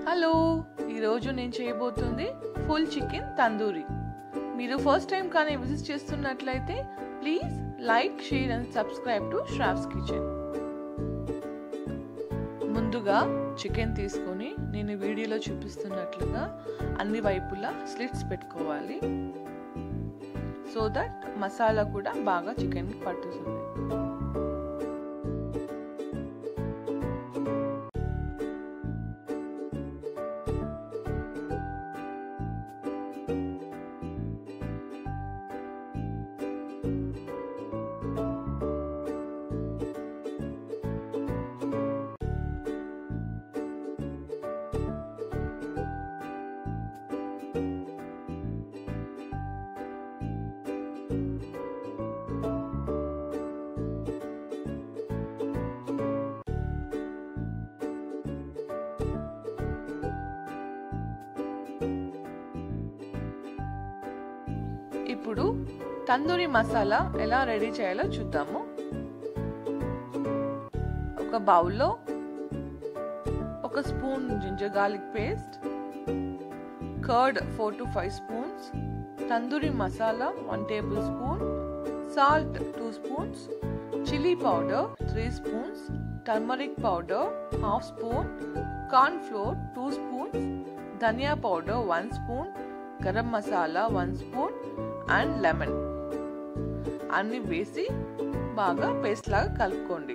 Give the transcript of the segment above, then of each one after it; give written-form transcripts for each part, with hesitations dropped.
Hello, ఈరోజు నేను చేయబోతుంది ఫుల్ చికెన్ తందూరి. మీరు ఫస్ట్ టైం కానీ విజిట్ చేస్తున్నట్లయితే please like, share and subscribe to Shravs kitchen. ముందుగా చికెన్ తీసుకొని నేను వీడియోలో చూపిస్తున్నట్లుగా అన్ని వైపులా స్లిట్స్ పెట్టుకోవాలి. సో దట్ మసాలా కూడా బాగా చికెన్కి పట్టుతుంది. ఇప్పుడు తందూరి మసాలా ఎలా రెడీ చేయాలో చూద్దాము. ఒక బౌల్లో ఒక spoon ginger garlic paste, curd 4 to 5 spoons, tandoori masala 1 tablespoon, salt 2 spoons, chilli powder 3 spoons, turmeric powder 1/2 spoon, corn flour 2 spoons, ధనియా powder 1 spoon, garam masala 1 spoon and lemon అన్ని వేసి బాగా పేస్ట్ లాగా కలుపుకోండి.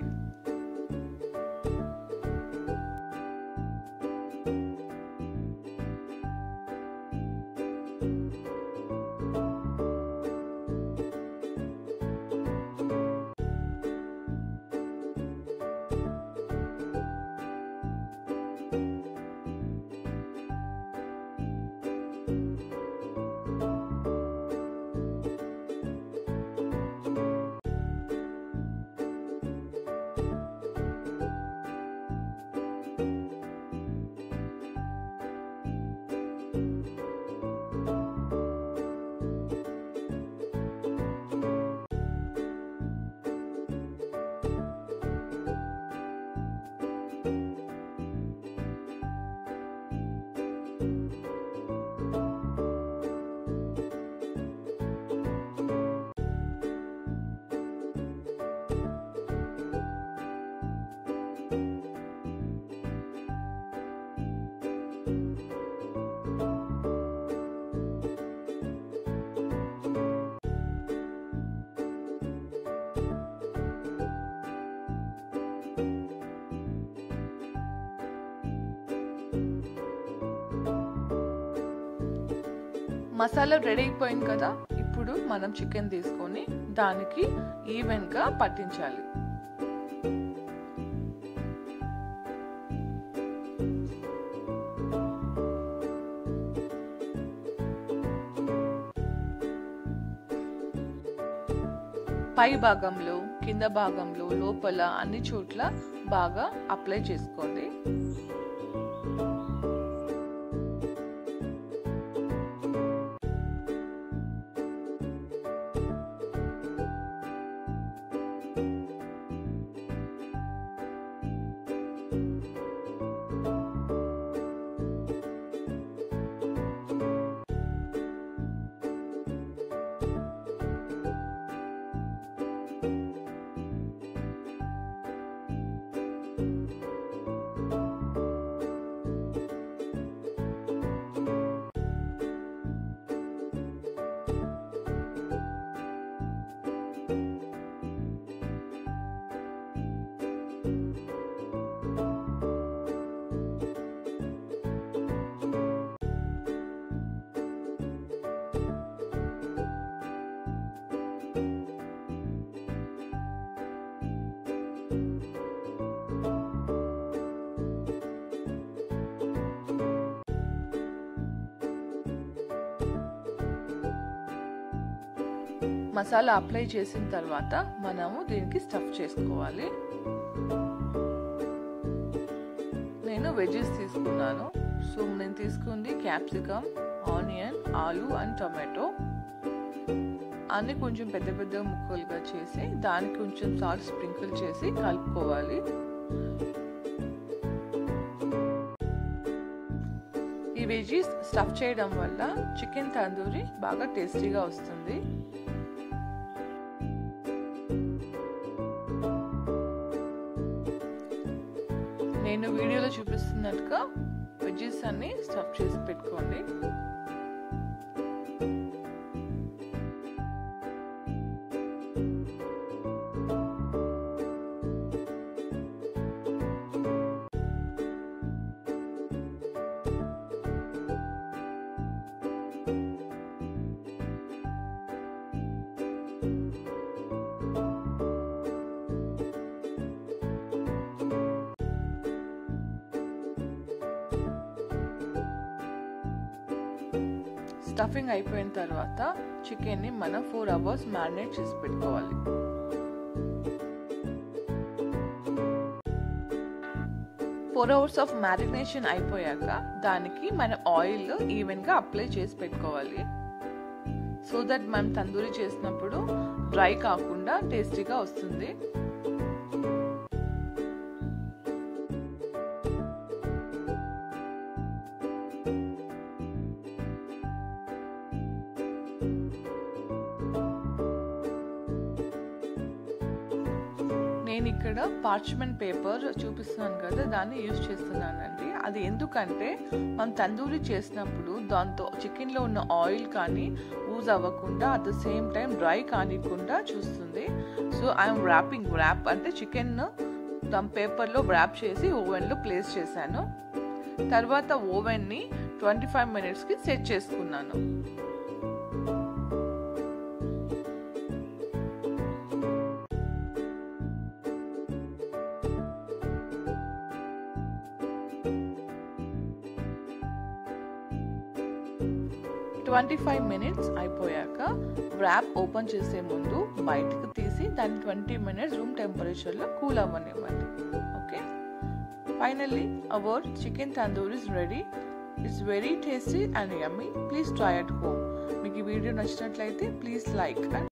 మసాలా రెడీ అయిపోయింది కదా. ఇప్పుడు మనం చికెన్ తీసుకొని దానికి ఈవెన్ గా పట్టించాలి. పై భాగంలో, కింద భాగంలో, లోపల అన్ని చోట్ల బాగా అప్లై చేసుకోండి. మసాలా అప్లై చేసిన తర్వాత మనము దీనికి స్టఫ్ చేసుకోవాలి. నేను వెజెస్ తీసుకున్నాను. సో నేను తీసుకుంది క్యాప్సికమ్, ఆనియన్, ఆలు అండ్ టొమాటో అన్ని కొంచెం పెద్ద పెద్ద ముక్కలుగా చేసి దానికి కొంచెం సాల్ట్ స్ప్రింకిల్ చేసి కలుపుకోవాలి. ఈ వెజీస్ స్టఫ్ చేయడం వల్ల చికెన్ తందూరి బాగా టేస్టీగా వస్తుంది. నేను వీడియోలో చూపిస్తున్నట్టుగా వెజీస్ అన్ని స్టఫ్ చేసి పెట్టుకోండి. స్టఫింగ్ అయిపోయిన తర్వాత చికెన్ని మనం 4 hours మ్యారినేట్ చేసి పెట్టుకోవాలి. ఫోర్ అవర్స్ ఆఫ్ మ్యారినేషన్ అయిపోయాక దానికి మనం ఆయిల్ ఈవెన్ గా అప్లై చేసి పెట్టుకోవాలి. సో దట్ మనం తందూరి చేసినప్పుడు డ్రై కాకుండా టేస్టీగా వస్తుంది. నేను ఇక్కడ పార్చ్మెంట్ పేపర్ చూపిస్తున్నాను కదా, దాన్ని యూజ్ చేస్తున్నానండి. అది ఎందుకంటే మనం తందూరి చేసినప్పుడు దాంతో చికెన్లో ఉన్న ఆయిల్ కానీ యూజ్ అవ్వకుండా at the same time dry కానికుండా చూస్తుంది. సో ఐఎమ్ ర్యాప్ అంటే చికెన్ పేపర్లో ర్యాప్ చేసి ఓవెన్లో ప్లేస్ చేశాను. తర్వాత ఓవెన్ని 25 minutesకి సెట్ చేసుకున్నాను. minutes అయిపోయాక ర్యాప్ ఓపెన్ చేసే ముందు బయటకు తీసి దాన్ని 20 minutes రూమ్ టెంపరేచర్లో కూల్ అవ్వనివ్వండి. Okay, finally our chicken tandoori is ready. It's very tasty and yummy. Please try at home. మీకు ఈ వీడియో నచ్చినట్లయితే ప్లీజ్ లైక్ అండ్